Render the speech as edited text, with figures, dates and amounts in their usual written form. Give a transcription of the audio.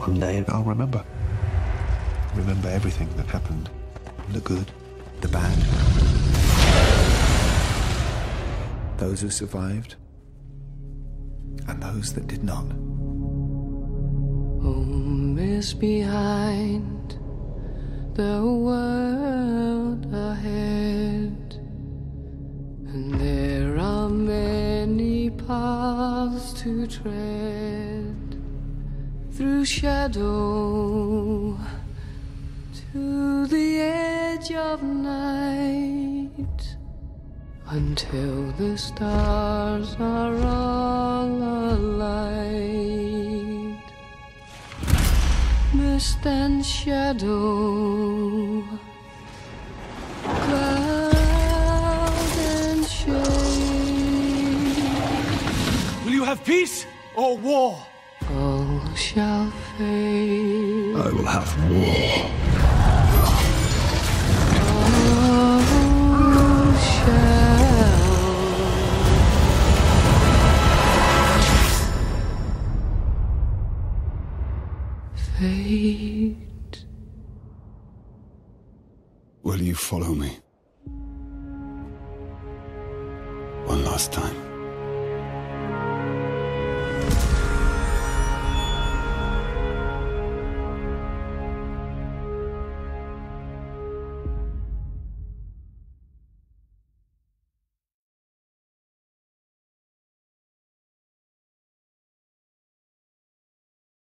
One day I'll remember. Remember everything that happened. The good, the bad. Those who survived, and those that did not. Home is behind, the world ahead, and there are many paths to tread, through shadow to the edge of night, until the stars are all alight. Mist and shadow, cloud and shade. Will you have peace or war? All shall fade. I will have war. All shall fade. Will you follow me? One last time.